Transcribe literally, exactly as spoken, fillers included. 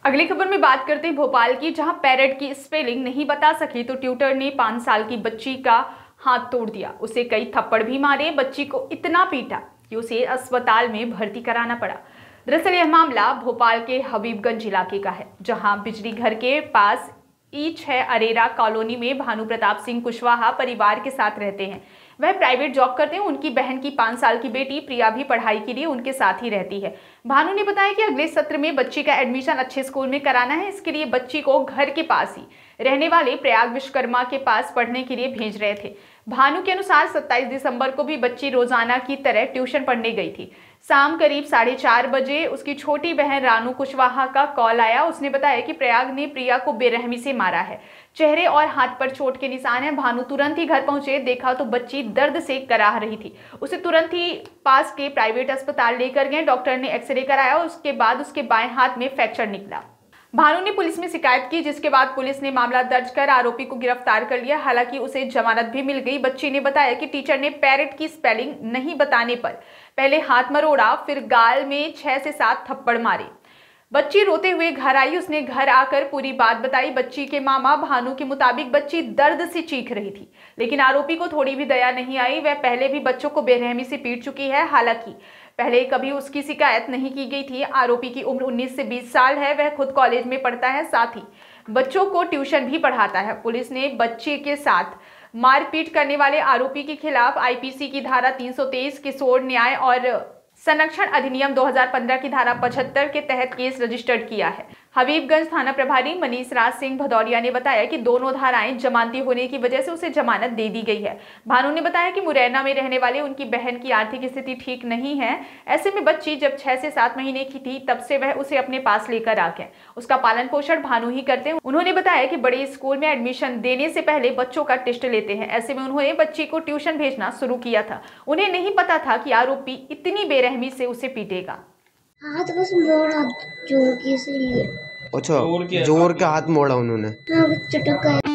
अगली खबर में बात करते हैं भोपाल की, जहां पैरट की स्पेलिंग नहीं बता सकी तो ट्यूटर ने पांच साल की बच्ची का हाथ तोड़ दिया। उसे कई थप्पड़ भी मारे, बच्ची को इतना पीटा कि उसे अस्पताल में भर्ती कराना पड़ा। दरअसल यह मामला भोपाल के हबीबगंज इलाके का है, जहां बिजली घर के पास ई छह अरेरा कॉलोनी में भानु प्रताप सिंह कुशवाहा परिवार के साथ रहते हैं। वह प्राइवेट जॉब करते हैं। उनकी बहन की पांच साल की बेटी प्रिया भी पढ़ाई के लिए उनके साथ ही रहती है। भानु ने बताया कि अगले सत्र में बच्ची का एडमिशन अच्छे स्कूल में कराना है। इसके लिए बच्ची को घर के पास ही रहने वाले प्रयाग विश्वकर्मा के पास पढ़ने के लिए भेज रहे थे। भानु के अनुसार सत्ताईस दिसंबर को भी बच्ची रोजाना की तरह ट्यूशन पढ़ने गई थी। शाम करीब साढ़े चार बजे उसकी छोटी बहन रानू कुशवाहा का कॉल आया। उसने बताया कि प्रयाग ने प्रिया को बेरहमी से मारा है। चेहरे और हाथ पर चोट के निशान हैं। भानु तुरंत ही घर पहुंचे, देखा तो बच्ची दर्द से कराह रही थी। उसे तुरंत ही पास के प्राइवेट अस्पताल लेकर गए। डॉक्टर ने एक्सरे कराया, उसके बाद उसके बाएं हाथ में फ्रैक्चर निकला। भानु ने पुलिस में शिकायत की, जिसके बाद पुलिस ने मामला दर्ज कर आरोपी को गिरफ्तार कर लिया। हालांकि उसे जमानत भी मिल गई। बच्ची ने बताया कि टीचर ने पैरट की स्पेलिंग नहीं बताने पर पहले हाथ मरोड़ा, फिर गाल में छह से सात थप्पड़ मारे। बच्ची रोते हुए घर आई। उसने घर आकर पूरी बात बताई। बच्ची के मामा भानु के मुताबिक बच्ची दर्द से चीख रही थी, लेकिन आरोपी को थोड़ी भी दया नहीं आई। वह पहले भी बच्चों को बेरहमी से पीट चुकी है। हालांकि पहले कभी उसकी शिकायत नहीं की गई थी। आरोपी की उम्र उन्नीस से बीस साल है। वह खुद कॉलेज में पढ़ता है, साथ ही बच्चों को ट्यूशन भी पढ़ाता है। पुलिस ने बच्चे के साथ मारपीट करने वाले आरोपी के खिलाफ आईपीसी की धारा तीन सौ तेईस किशोर न्याय और संरक्षण अधिनियम दो हज़ार पंद्रह की धारा पचहत्तर के तहत केस रजिस्टर्ड किया है। हबीबगंज थाना प्रभारी मनीष राज सिंह भदौरिया ने बताया कि दोनों धाराएं जमानती होने की वजह से उसे जमानत दे दी गई है। भानु ने बताया कि मुरैना में रहने वाले उनकी बहन की आर्थिक स्थिति ठीक नहीं है। ऐसे में बच्ची जब छह से सात महीने की थी, तब से वह उसे अपने पास लेकर आ गए। उसका पालन पोषण भानु ही करते हैं। उन्होंने बताया कि बड़े स्कूल में एडमिशन देने से पहले बच्चों का टेस्ट लेते हैं। ऐसे में उन्होंने बच्ची को ट्यूशन भेजना शुरू किया था। उन्हें नहीं पता था कि आरोपी इतनी बेरहमी से उसे पीटेगा। हाथ बस मोड़ा जोर के, इसलिए अच्छा जोर के हाथ मोड़ा उन्होंने। हाँ, चटक गया।